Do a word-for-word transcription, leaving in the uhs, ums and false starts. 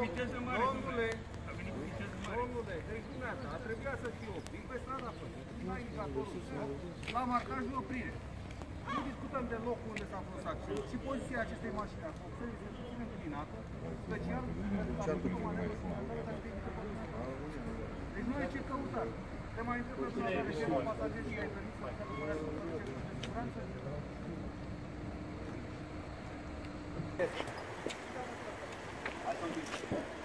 viteză mare. Domnule, A venit cu viteză mare. domnule, deci dumneata, a trebuit să fie oprit pe strada Pădurii, la indicatorul la marcaj de oprire. Nu discutăm de locul unde s-a fost accident și poziția acestei mașini a fost este puțin înclinată, special a făcut o manevră suplimentară care te evită Deci nu ai ce căuta. Te mai întreb la dumneavoastră ce la pasagerii ai venit să călătorească cu de siguranță? Atunci.